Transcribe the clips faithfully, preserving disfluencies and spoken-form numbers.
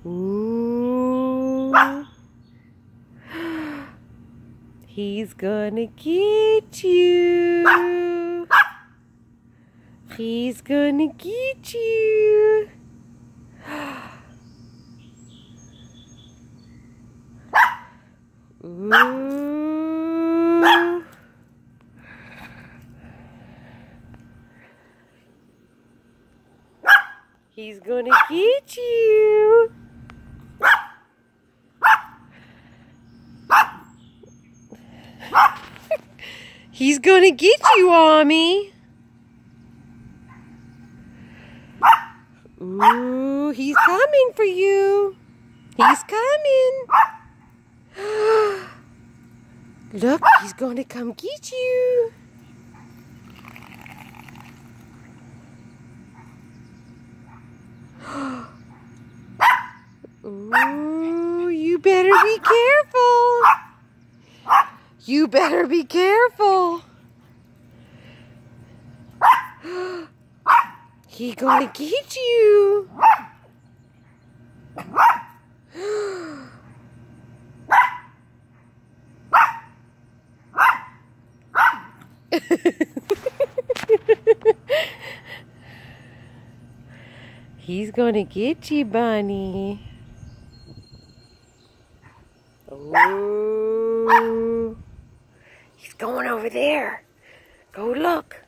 Ooh. He's gonna get you. He's gonna get you. Ooh. He's gonna get you. He's gonna get you, Ami. Ooh, he's coming for you. He's coming. Look, he's gonna come get you. Ooh, you better be careful. You better be careful. He gonna get you. He's gonna get you, Bunny. Ooh. He's going over there. Go look.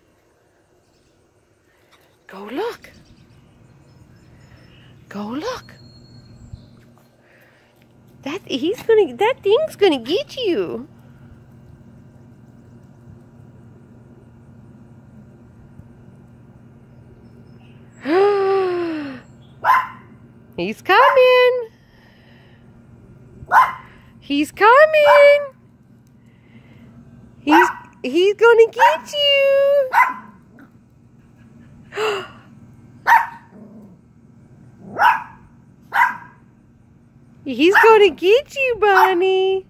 Go look. Go look. That he's gonna that thing's gonna get you. He's coming. He's coming. He's he's gonna get you. He's gonna get you, Bunny.